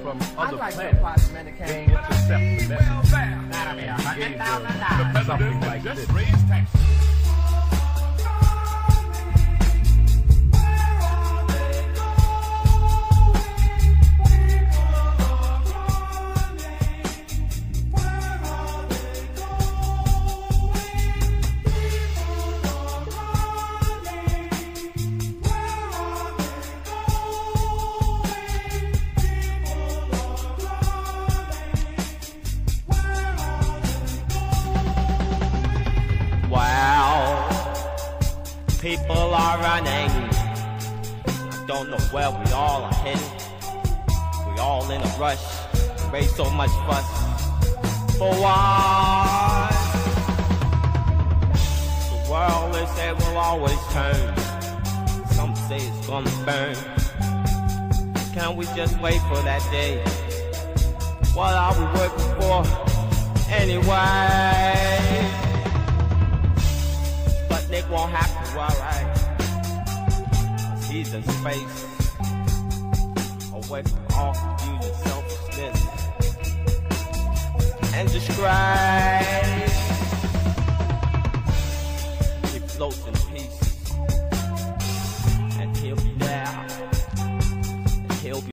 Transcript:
from other like planets. they They intercept the message and gave them something like this. People are running. I don't know where we all are headed. We all in a rush. Raise so much fuss. For what? The world, they say, will always turn. Some say it's gonna burn. Can't we just wait for that day? What are we working for anyway? Sputnik won't happen, alright. 'Cause he's in space, away from all confusion, selfishness, and disgrace. He floats in